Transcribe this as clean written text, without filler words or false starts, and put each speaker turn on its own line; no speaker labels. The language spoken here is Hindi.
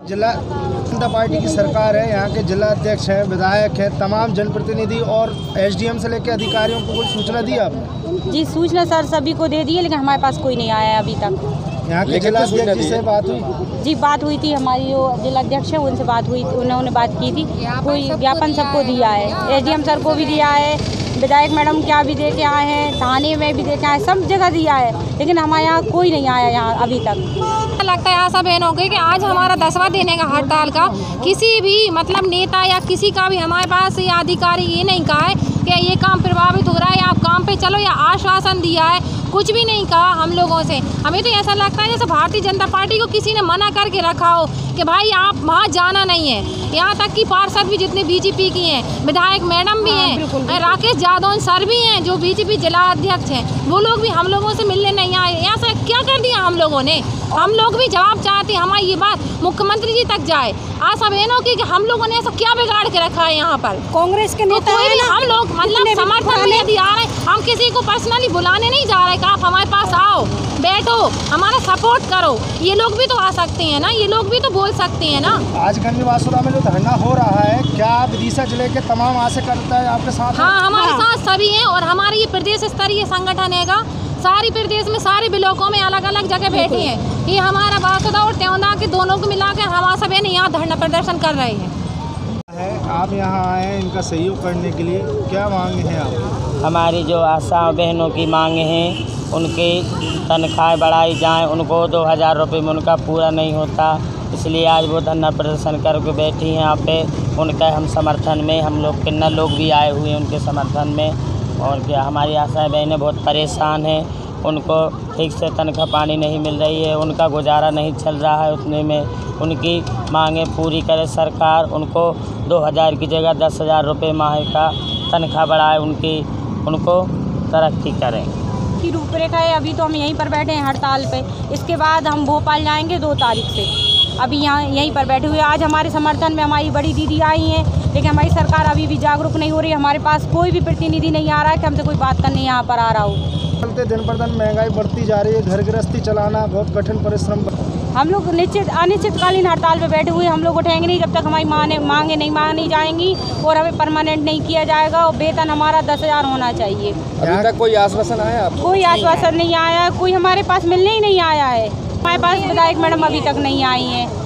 जिला जनता पार्टी की सरकार है, यहाँ के जिला अध्यक्ष हैं, विधायक हैं, तमाम जनप्रतिनिधि और एसडीएम से लेकर अधिकारियों को कोई सूचना दी आपने?
जी सूचना सर सभी को दे दी है, लेकिन हमारे पास कोई नहीं आया है अभी तक।
यहाँ के जिला अध्यक्ष जी से बात हुई?
जी बात हुई थी, हमारी जो जिला अध्यक्ष है उनसे बात हुई थी, उन्होंने बात की थी। कोई ज्ञापन सबको दिया है, एसडीएम सर को भी दिया है, विधायक मैडम क्या भी दे के आए हैं, थाने में भी दे के आए, सब जगह दिया है, लेकिन हमारे यहाँ कोई नहीं आया यहाँ अभी तक।
लगता है आशा बहनों के कि आज हमारा 10वां दिन है हड़ताल का। किसी भी मतलब नेता या किसी का भी हमारे पास या अधिकारी ये नहीं कहा है कि ये काम प्रभावित हो रहा है, आप काम पे चलो, या आश्वासन दिया है, कुछ भी नहीं कहा हम लोगों से। हमें तो ऐसा लगता है जैसे भारतीय जनता पार्टी को किसी ने मना करके रखा हो कि भाई आप वहाँ जाना नहीं है। यहाँ तक कि पार्षद भी जितने बीजेपी की हैं, विधायक मैडम भी हैं, राकेश यादव सर भी हैं जो बीजेपी जिला अध्यक्ष हैं, वो लोग भी हम लोगों से मिलने नहीं आए। ऐसा क्या कर दिया हम लोगों ने? हम लोग भी जवाब चाहते हैं, हमारी ये बात मुख्यमंत्री जी तक जाए। आशा बहनों की कि हम लोगों ने ऐसा क्या बिगाड़ के रखा है यहाँ पर?
कांग्रेस के नेता
तो कोई भी हम लोग मतलब समर्थन में यदि आ रहे हैं, हम किसी को पर्सनली बुलाने नहीं जा रहे कि आप हमारे पास आओ, बैठो, हमारा सपोर्ट करो। ये लोग भी तो आ सकते हैं ना, ये लोग भी तो बोल सकते हैं ना।
आज गंजवासुरा में जो धरना हो रहा है, क्या विदिशा जिले के तमाम कार्यकर्ता है आपके साथ?
हाँ, हमारे साथ सभी हैं और हमारे ये प्रदेश स्तरीय संगठन हैगा। सारी प्रदेश में सारे ब्लॉकों में अलग अलग जगह बैठे हैं। ये हमारा बासुदा और त्योंदा के दोनों को मिलाकर हम सब यहाँ धरना प्रदर्शन कर रहे हैं।
आप यहाँ आए हैं इनका सहयोग करने के लिए, क्या मांग है आप?
हमारी जो आशा बहनों की मांग हैं, उनकी तनख्वाह बढ़ाई जाए। उनको 2000 रुपये में उनका पूरा नहीं होता, इसलिए आज वो धरना प्रदर्शन करके बैठी हैं यहाँ पे। उनका हम समर्थन में, हम लोग कितना लोग भी आए हुए हैं उनके समर्थन में। और क्या, हमारी आशा बहनें बहुत परेशान हैं, उनको ठीक से तनख्वाह पानी नहीं मिल रही है, उनका गुजारा नहीं चल रहा है उतने में। उनकी मांगें पूरी करे सरकार, उनको 2000 की जगह 10,000 रुपये माह का तनख्वाह बढ़ाए, उनको तरक्की करें
की रूपरेखा है। अभी तो हम यहीं पर बैठे हैं हड़ताल पे, इसके बाद हम भोपाल जाएंगे 2 तारीख से। अभी यहाँ यहीं पर बैठे हुए, आज हमारे समर्थन में हमारी बड़ी दीदी आई हैं, लेकिन हमारी सरकार अभी भी जागरूक नहीं हो रही। हमारे पास कोई भी प्रतिनिधि नहीं आ रहा है कि हमसे कोई बात करने यहाँ पर आ रहा हो।
चलते दिन पर दिन महंगाई बढ़ती जा रही है, घर गृहस्थी चलाना बहुत कठिन परिश्रम।
हम लोग अनिश्चितकालीन हड़ताल पे बैठे हुए, हम लोग उठेंगे नहीं जब तक हमारी मांगे नहीं मानी जाएंगी और हमें परमानेंट नहीं किया जाएगा। और वेतन हमारा 10,000 होना चाहिए।
अभी तक कोई आश्वासन आया आपको?
कोई आश्वासन नहीं आया, कोई हमारे पास मिलने ही नहीं आया है। हमारे पास विधायक मैडम अभी तक नहीं आई हैं।